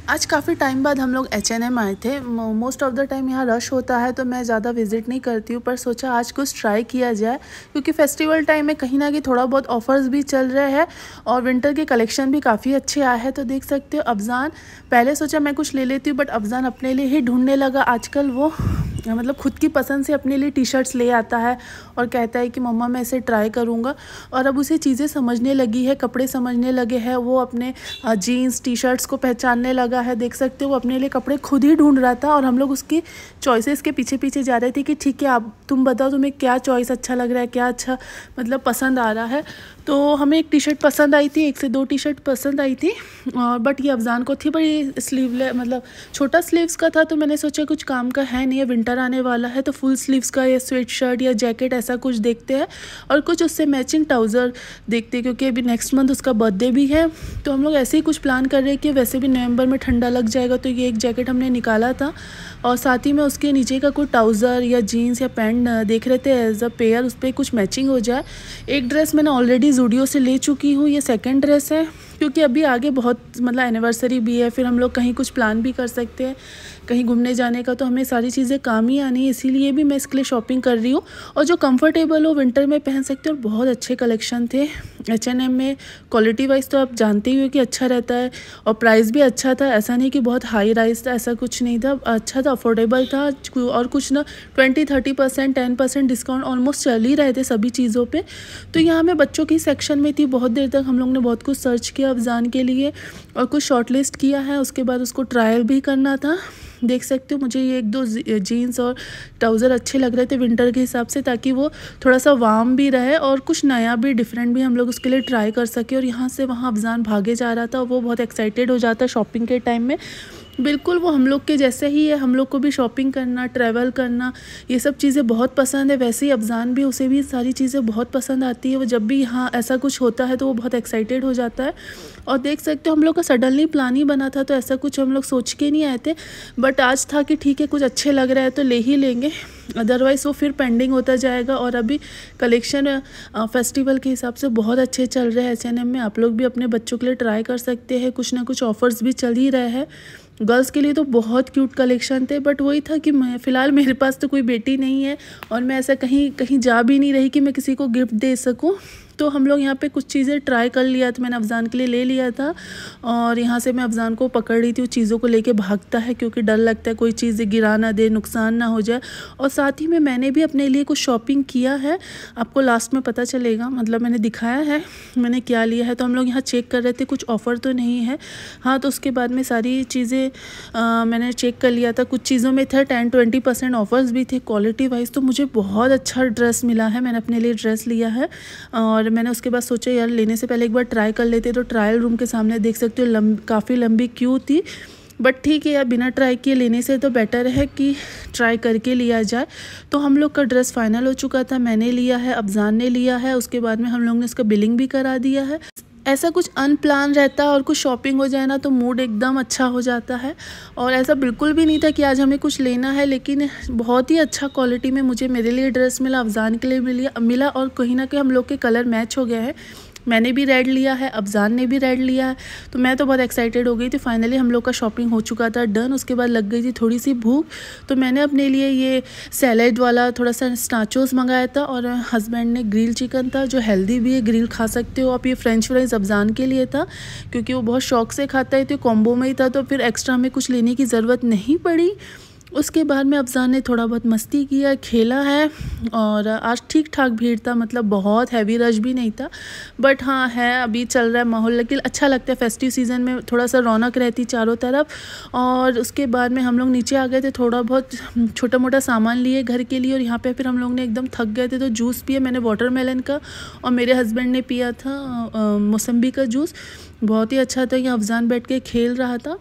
आज काफ़ी टाइम बाद हम लोग H&M आए थे। मोस्ट ऑफ़ द टाइम यहाँ रश होता है तो मैं ज़्यादा विज़िट नहीं करती हूँ, पर सोचा आज कुछ ट्राई किया जाए क्योंकि फेस्टिवल टाइम में कहीं ना कहीं थोड़ा बहुत ऑफ़र्स भी चल रहे हैं और विंटर के कलेक्शन भी काफ़ी अच्छे आए हैं। तो देख सकते हो अफजान, पहले सोचा मैं कुछ ले लेती हूँ बट अफजान अपने लिए ही ढूंढने लगा। आजकल वो मतलब खुद की पसंद से अपने लिए टी शर्ट्स ले आता है और कहता है कि मम्मा मैं इसे ट्राई करूँगा, और अब उसे चीज़ें समझने लगी है, कपड़े समझने लगे हैं, वो अपने जीन्स टी शर्ट्स को पहचानने लगा है। देख सकते हो वो अपने लिए कपड़े खुद ही ढूंढ रहा था और हम लोग उसकी चॉइसेस के पीछे पीछे जा रहे थे कि ठीक है आप तुम बताओ तुम्हें क्या चॉइस अच्छा लग रहा है, क्या अच्छा मतलब पसंद आ रहा है। तो हमें एक टी शर्ट पसंद आई थी, 1 से 2 टी शर्ट पसंद आई थी, और बट ये अफजान को थी बड़ी स्लीवलेस, मतलब छोटा स्लीव्स का था। तो मैंने सोचा कुछ काम का है नहीं है, विंटर आने वाला है तो फुल स्लीव्स का या स्वेट शर्ट या जैकेट ऐसा कुछ देखते हैं और कुछ उससे मैचिंग ट्राउज़र देखते हैं, क्योंकि अभी नेक्स्ट मंथ उसका बर्थडे भी है। तो हम लोग ऐसे ही कुछ प्लान कर रहे हैं कि वैसे भी नवंबर में ठंडा लग जाएगा, तो ये एक जैकेट हमने निकाला था और साथ ही में उसके नीचे का कोई ट्राउज़र या जीन्स या पैंट देख रहे थे एज अ पेयर, उस पर कुछ मैचिंग हो जाए। एक ड्रेस मैंने ऑलरेडी ज़ूडियो से ले चुकी हूँ, ये सेकंड ड्रेस है क्योंकि अभी आगे बहुत मतलब एनिवर्सरी भी है, फिर हम लोग कहीं कुछ प्लान भी कर सकते हैं कहीं घूमने जाने का, तो हमें सारी चीज़ें काम ही आनी है, इसीलिए भी मैं इसके लिए शॉपिंग कर रही हूँ। और जो कंफर्टेबल हो विंटर में पहन सकते हो, और बहुत अच्छे कलेक्शन थे H&M में। क्वालिटी वाइज तो आप जानते ही हो कि अच्छा रहता है और प्राइस भी अच्छा था, ऐसा नहीं कि बहुत हाई राइस था, ऐसा कुछ नहीं था, अच्छा था, अफोर्डेबल था। और कुछ ना 20-30% 10% डिस्काउंट ऑलमोस्ट चल ही रहे थे सभी चीज़ों पे। तो यहाँ मैं बच्चों की सेक्शन में थी, बहुत देर तक हम लोग ने बहुत कुछ सर्च किया अफजान के लिए और कुछ शॉर्टलिस्ट किया है, उसके बाद उसको ट्रायल भी करना था। देख सकते हो मुझे ये 1-2 जीन्स और ट्राउज़र अच्छे लग रहे थे विंटर के हिसाब से, ताकि वो थोड़ा सा वार्म भी रहे और कुछ नया भी डिफरेंट भी हम लोग उसके लिए ट्राई कर सके। और यहाँ से वहाँ अफजान भागे जा रहा था और वो बहुत एक्साइटेड हो जाता है शॉपिंग के टाइम में। बिल्कुल वो हम लोग के जैसे ही है, हम लोग को भी शॉपिंग करना, ट्रैवल करना, ये सब चीज़ें बहुत पसंद है। वैसे ही अफजान भी, उसे भी सारी चीज़ें बहुत पसंद आती है। वो जब भी यहाँ ऐसा कुछ होता है तो वो बहुत एक्साइटेड हो जाता है। और देख सकते हो हम लोग का सडनली प्लान ही बना था, तो ऐसा कुछ हम लोग सोच के नहीं आए थे, बट आज था कि ठीक है कुछ अच्छे लग रहा है तो ले ही लेंगे, अदरवाइज़ वो फिर पेंडिंग होता जाएगा। और अभी कलेक्शन फेस्टिवल के हिसाब से बहुत अच्छे चल रहे हैं H&M में। आप लोग भी अपने बच्चों के लिए ट्राई कर सकते हैं, कुछ ना कुछ ऑफ़र्स भी चल ही रहे हैं। गर्ल्स के लिए तो बहुत क्यूट कलेक्शन थे, बट वही था कि मैं फ़िलहाल मेरे पास तो कोई बेटी नहीं है और मैं ऐसा कहीं कहीं जा भी नहीं रही कि मैं किसी को गिफ्ट दे सकूं। तो हम लोग यहाँ पे कुछ चीज़ें ट्राई कर लिया था, मैंने अफजान के लिए ले लिया था और यहाँ से मैं अफजान को पकड़ रही थी। वो चीज़ों को लेके भागता है क्योंकि डर लगता है कोई चीज़ गिरा ना दे, नुकसान ना हो जाए। और साथ ही में मैंने भी अपने लिए कुछ शॉपिंग किया है, आपको लास्ट में पता चलेगा, मतलब मैंने दिखाया है मैंने क्या लिया है। तो हम लोग यहाँ चेक कर रहे थे कुछ ऑफ़र तो नहीं है। हाँ, तो उसके बाद में सारी चीज़ें मैंने चेक कर लिया था, कुछ चीज़ों में था 10-20% ऑफ़र्स भी थे। क्वालिटी वाइज तो मुझे बहुत अच्छा ड्रेस मिला है, मैंने अपने लिए ड्रेस लिया है और मैंने उसके बाद सोचा यार लेने से पहले एक बार ट्राई कर लेते। तो ट्रायल रूम के सामने देख सकते हो काफ़ी लंबी क्यू थी, बट ठीक है यार बिना ट्राई किए लेने से तो बेटर है कि ट्राई करके लिया जाए। तो हम लोग का ड्रेस फाइनल हो चुका था, मैंने लिया है, अफजान ने लिया है, उसके बाद में हम लोग ने उसका बिलिंग भी करा दिया है। ऐसा कुछ अनप्लान रहता है और कुछ शॉपिंग हो जाए ना तो मूड एकदम अच्छा हो जाता है। और ऐसा बिल्कुल भी नहीं था कि आज हमें कुछ लेना है, लेकिन बहुत ही अच्छा क्वालिटी में मुझे मेरे लिए ड्रेस मिला, अफजान के लिए मिला और कहीं ना कहीं हम लोग के कलर मैच हो गए हैं। मैंने भी रेड लिया है, अफजान ने भी रेड लिया है, तो मैं तो बहुत एक्साइटेड हो गई थी। फाइनली हम लोग का शॉपिंग हो चुका था डन। उसके बाद लग गई थी थोड़ी सी भूख, तो मैंने अपने लिए ये सैलेड वाला थोड़ा सा स्नाचोस मंगाया था और हस्बैंड ने ग्रिल चिकन था जो हेल्दी भी है, ग्रिल खा सकते हो आप। ये फ्रेंच फ्राइज़ अफजान के लिए था क्योंकि वो बहुत शौक से खाता है, तो कॉम्बो में ही था, तो फिर एक्स्ट्रा हमें कुछ लेने की ज़रूरत नहीं पड़ी। उसके बाद में अफजान ने थोड़ा बहुत मस्ती किया, खेला है और आज ठीक ठाक भीड़ था, मतलब बहुत हैवी रश भी नहीं था, बट हाँ है अभी चल रहा है माहौल, लेकिन अच्छा लगता है फेस्टिव सीज़न में, थोड़ा सा रौनक रहती चारों तरफ। और उसके बाद में हम लोग नीचे आ गए थे, थोड़ा बहुत छोटा मोटा सामान लिए घर के लिए और यहाँ पे फिर हम लोग ने एकदम थक गए थे तो जूस पिया मैंने वाटरमेलन का और मेरे हस्बैंड ने पिया था मौसम्बी का जूस, बहुत ही अच्छा था। यहाँ अफजान बैठ के खेल रहा था,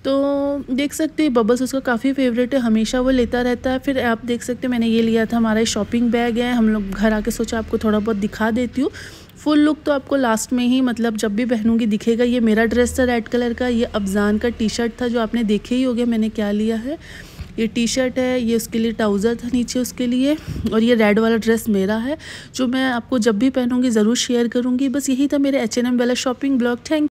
तो देख सकते हैं बबल्स उसका काफ़ी फेवरेट है, हमेशा वो लेता रहता है। फिर आप देख सकते हैं मैंने ये लिया था, हमारा शॉपिंग बैग है। हम लोग घर आके सोचा आपको थोड़ा बहुत दिखा देती हूँ, फुल लुक तो आपको लास्ट में ही, मतलब जब भी पहनूंगी दिखेगा। ये मेरा ड्रेस था रेड कलर का, ये अफजान का टी शर्ट था जो आपने देखे ही होगा मैंने क्या लिया है। ये टी शर्ट है, ये उसके लिए ट्राउज़र था नीचे उसके लिए, और ये रेड वाला ड्रेस मेरा है जो मैं आपको जब भी पहनूंगी ज़रूर शेयर करूंगी। बस यही था मेरे H&M वाला शॉपिंग ब्लॉग। थैंक